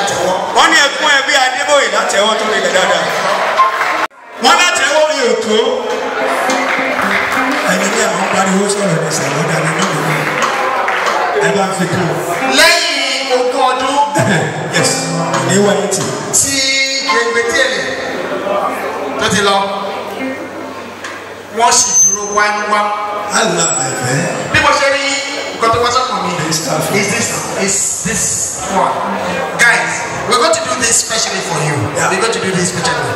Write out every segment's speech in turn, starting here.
tẹ̀wọ́. Wọ́n ní ẹkún ẹbí Adébóyè látẹ̀wọ́ tó lè dáadáa. Wọ́n látẹ̀wọ́ ní òkú. Ẹni tí àwọn pariwo sọ̀rọ̀ ní sàlọ́dà nínú ìlú. Ẹ bá ń fi kún. Lẹ́yìn ogún ọdún. Yes, ní wáyé tì. Tí gbẹgbẹtẹ̀lẹ̀ tó ti lọ. Wọ́n sì dúró wáńwá. Allah ẹ̀fẹ́. Bí mo ṣe rí nǹkan tó wá sọ́kàn mi. Is this one? Guys, we're going to do this specially for you. Yeah. We're going to do this specially.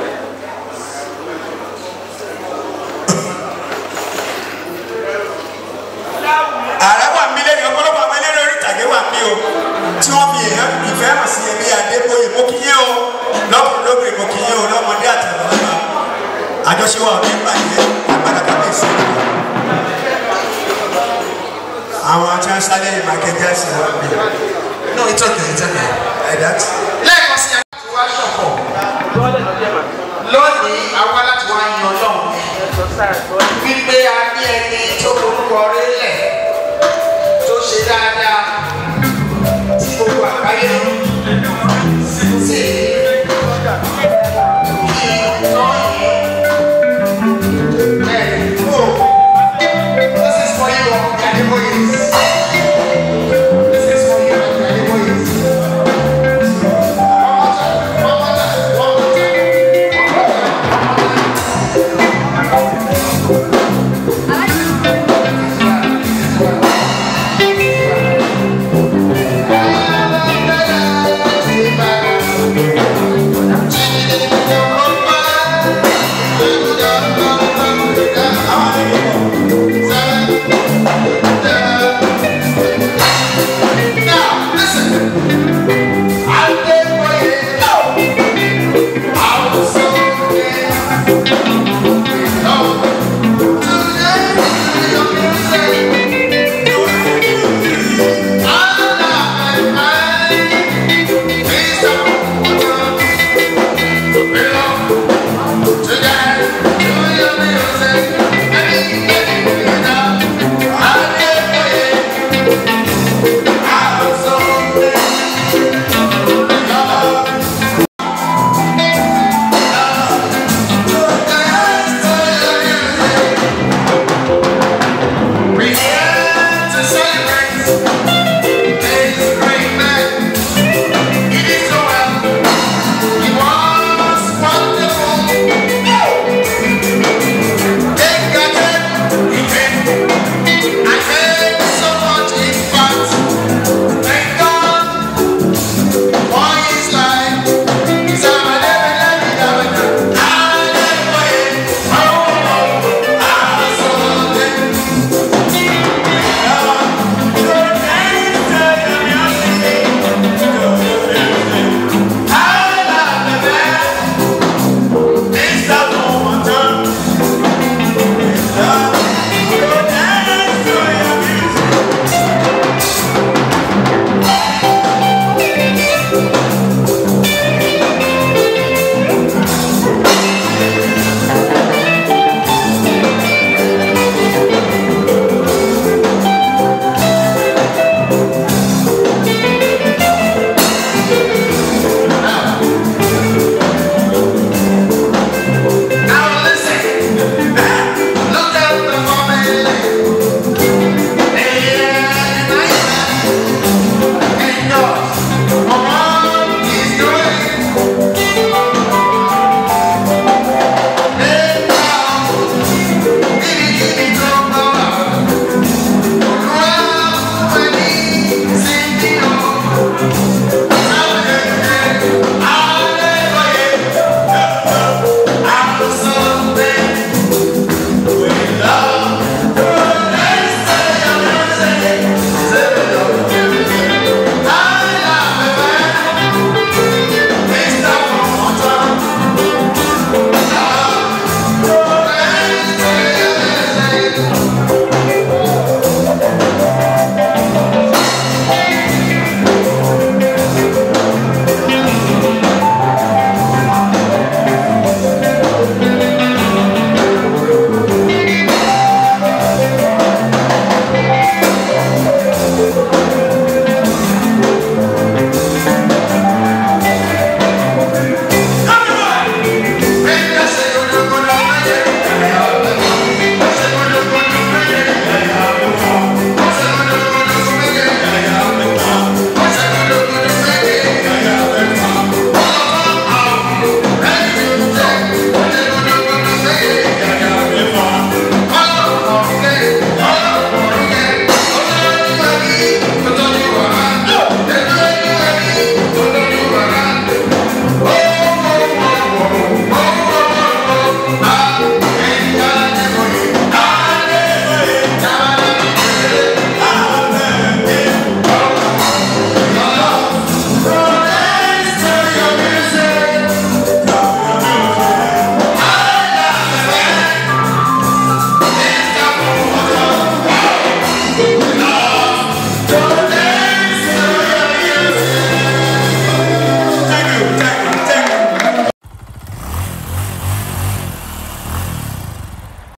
Ààrẹ wà mí lẹ́nu ọ̀pọ̀lọpọ̀ àwọn ẹlẹ́rìí orí ìtàgé wà mí o. Tí wọ́n fi ìfẹ́ hàn sí ẹbí Adébóyè. Mo kí yín o. Lọ́kùnrin lóbìnrin mo kí yín o. Lọ́mọdé àtàlọ́lá. Àjọṣe wa ò ní bàjẹ́. Àgbàdo kábíyèsí. Àwọn tí wọ́n sálẹ̀ ìmàkẹ́jẹ́ sí wọn bí. No, it's okay, it's okay. That. Lẹ́ẹ̀kan sí àti wá ṣọ̀pọ̀. Lónìí, àwa láti wá yan Ọlọ́run. Wípé a ní ẹni tó forúkọ rélẹ̀ tó ṣe dáadáa tí gbogbo àgbáyé sí kí lọ́yìn. This is for you, Adeboye.